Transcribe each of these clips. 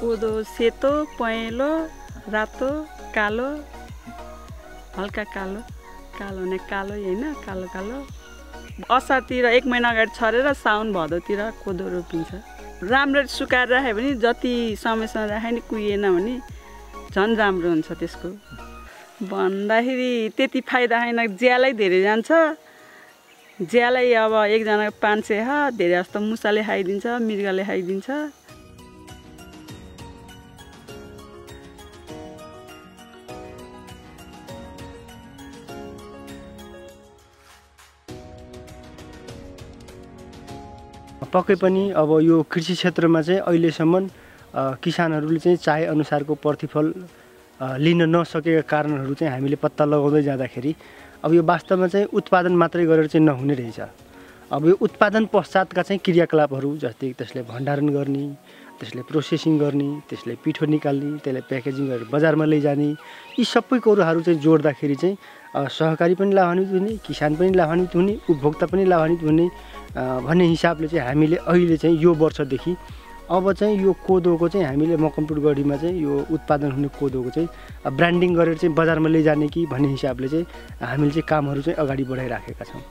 कोदो सेतो पहेँलो रातो कालो हल्का कालो कालो भने कालो हैन कालो कालो असारतिर 1 महिना अगाडि छरेर साउन भदौतिर कोदो रोपिन्छ। राम्ररी सुकाएर राख्यो भने जति समयसँग राख्यो नि कुहिएन भने झन् राम्रो हुन्छ। त्यसको भन्दाखेरि त्यति फाइदा छैन, ज्यालै धेरै जान्छ। ज्यालै अब एकजनाको 500 ह, धेरै जस्तो मुसाले खाइदिन्छ, मृगले खाइदिन्छ। पक्कै पनि अब यो कृषि क्षेत्रमा चाहिँ अहिलेसम्म किसानहरूले चाहिँ चाहे अनुसारको प्रतिफल लिन नसकेका कारणहरू चाहिँ हामीले पत्ता लगाउँदै जाँदाखेरि अब यो वास्तवमा चाहिँ उत्पादन मात्रै गरेर चाहिँ नहुने रहेछ। अब यो उत्पादन पश्चातका चाहिँ क्रियाकलापहरू जस्तै त्यसलाई भण्डारण गर्ने, त्यसलाई प्रोसेसिङ गर्ने, त्यसलाई पिठो निकाल्ने, त्यसलाई प्याकेजिङ गरेर बजारमा लैजाने, यी सबै कुराहरू चाहिँ जोड्दाखेरि चाहिँ सहकारी पनि लाभान्वित हुने, किसान पनि लाभान्वित हुने, उपभोक्ता पनि लाभान्वित हुने भन्ने हिसाबले चाहिँ हामीले अहिले चाहिँ यो वर्षदेखि अब चाहिँ यो कोदोको चाहिँ हामीले मकवानपुरगढीमा चाहिँ यो उत्पादन हुने कोदोको चाहिँ ब्रान्डिङ गरेर चाहिँ बजारमा लैजाने कि भन्ने हिसाबले चाहिँ हामीले चाहिँ कामहरू चाहिँ अगाडि बढाइराखेका छौँ।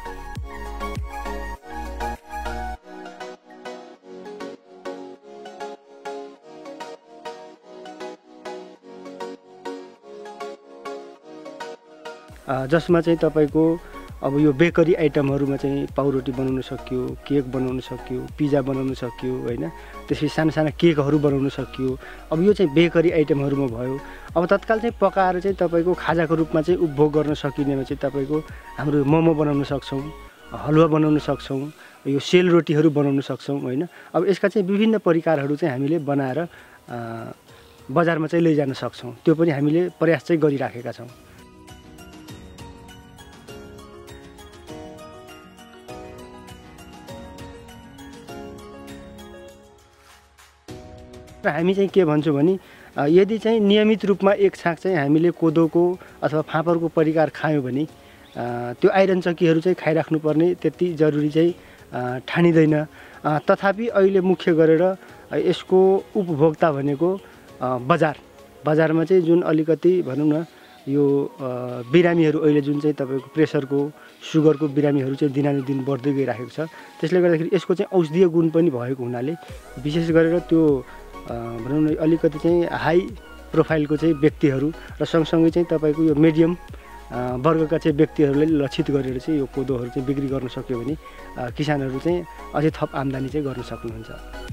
जसमा चाहिँ तपाईँको अब यो बेकरी आइटमहरूमा चाहिँ पाउरोटी बनाउन सकियो, केक बनाउन सकियो, पिज्जा बनाउन सकियो हैन, त्यसपछि साना साना केकहरू बनाउन सकियो। अब यो चाहिँ बेकरी आइटमहरूमा भयो। अब तत्काल चाहिँ पकाएर चाहिँ तपाईँको खाजाको रूपमा चाहिँ उपभोग गर्न सकिनेमा चाहिँ तपाईँको हाम्रो मोमो बनाउन सक्छौँ, हलुवा बनाउन सक्छौँ, यो सेलरोटीहरू बनाउन सक्छौँ हैन। अब यसका चाहिँ विभिन्न परिकारहरू चाहिँ हामीले बनाएर बजारमा चाहिँ लैजान सक्छौँ। त्यो पनि हामीले प्रयास चाहिँ गरिराखेका छौँ। र हामी चाहिँ के भन्छौँ भने यदि चाहिँ नियमित रूपमा एक छाक चाहिँ हामीले कोदोको अथवा फापरको परिकार खायौँ भने त्यो आइरन चक्कीहरू चाहिँ खाइराख्नुपर्ने त्यति जरुरी चाहिँ ठानिँदैन। तथापि अहिले मुख्य गरेर यसको उपभोक्ता भनेको बजारमा चाहिँ जुन अलिकति भनौँ न यो बिरामीहरू अहिले जुन चाहिँ तपाईँको प्रेसरको सुगरको बिरामीहरू चाहिँ दिनानुदिन बढ्दै गइरहेको छ। त्यसले गर्दाखेरि यसको चाहिँ औषधीय गुण पनि भएको हुनाले विशेष गरेर त्यो भनौँ न अलिकति चाहिँ हाई प्रोफाइलको चाहिँ व्यक्तिहरू र सँगसँगै चाहिँ तपाईँको यो मिडियम वर्गका चाहिँ व्यक्तिहरूले लक्षित गरेर चाहिँ यो कोदोहरू चाहिँ बिक्री गर्न सक्यो भने किसानहरू चाहिँ अझै थप आम्दानी चाहिँ गर्न सक्नुहुन्छ।